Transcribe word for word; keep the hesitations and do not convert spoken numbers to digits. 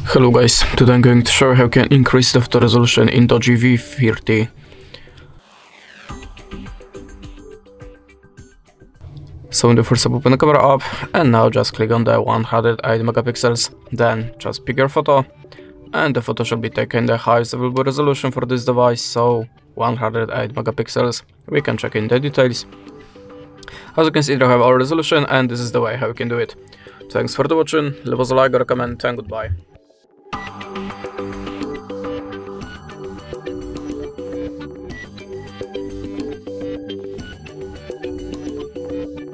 Hello guys, today I'm going to show you how you can increase the photo resolution in DOOGEE T thirty. So in the first step, open the camera up and now just click on the one hundred eight megapixels, then just pick your photo and the photo should be taken the highest available resolution for this device, so one hundred eight megapixels. We can check in the details. As you can see, they have our resolution and this is the way how you can do it. Thanks for the watching, leave us a like or a comment and goodbye.